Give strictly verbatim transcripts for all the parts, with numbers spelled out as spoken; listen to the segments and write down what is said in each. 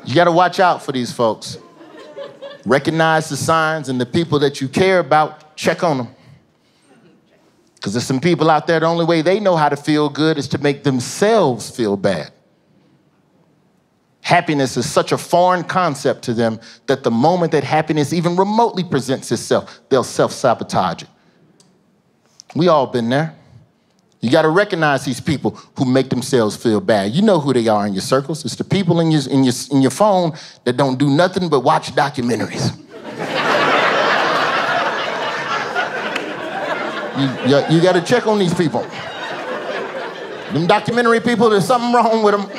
You gotta watch out for these folks. Recognize the signs, and the people that you care about, check on them. Because there's some people out there, the only way they know how to feel good is to make themselves feel bad. Happiness is such a foreign concept to them that the moment that happiness even remotely presents itself, they'll self-sabotage it. We all been there. You got to recognize these people who make themselves feel bad. You know who they are in your circles. It's the people in your, in your, in your phone that don't do nothing but watch documentaries. you you, you got to check on these people. Them documentary people, there's something wrong with them.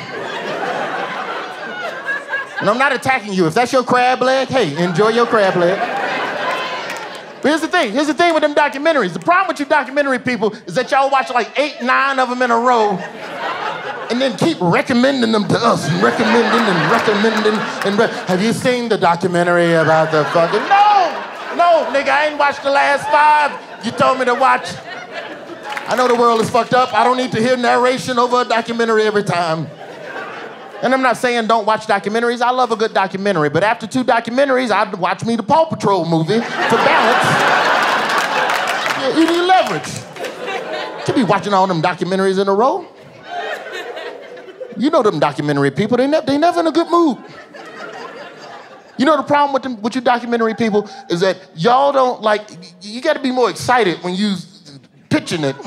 And I'm not attacking you. If that's your crab leg, hey, enjoy your crab leg. But here's the thing. Here's the thing with them documentaries. The problem with you documentary people is that y'all watch like eight, nine of them in a row and then keep recommending them to us and recommending and recommending. And re Have you seen the documentary about the fucking... No! No, nigga, I ain't watched the last five you told me to watch. I know the world is fucked up. I don't need to hear narration over a documentary every time. And I'm not saying don't watch documentaries. I love a good documentary. But after two documentaries, I'd watch me the Paw Patrol movie for balance. Yeah, you need leverage. You be watching all them documentaries in a row. You know them documentary people, they, ne they never in a good mood. You know the problem with, them, with you documentary people is that y'all don't like, you gotta be more excited when you pitching it.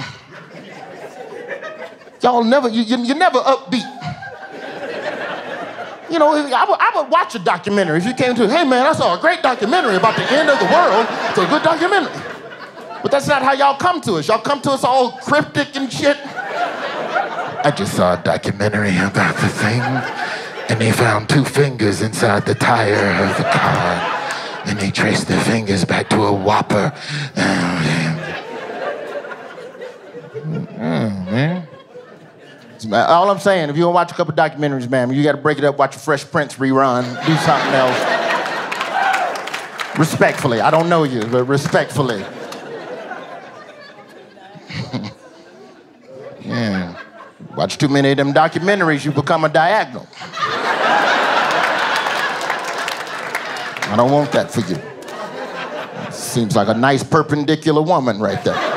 Y'all never, you, you, you're never upbeat. You know, I would, I would watch a documentary if you came to, hey man, I saw a great documentary about the end of the world. It's a good documentary. But that's not how y'all come to us. Y'all come to us all cryptic and shit. I just saw a documentary about the thing, and they found two fingers inside the tire of the car, and they traced the fingers back to a Whopper. Oh, man. All I'm saying, if you want to watch a couple documentaries, man, you got to break it up, watch a Fresh Prince rerun, do something else. Respectfully. I don't know you, but respectfully. Yeah. Watch too many of them documentaries, you become a diagonal. I don't want that for you. Seems like a nice perpendicular woman right there.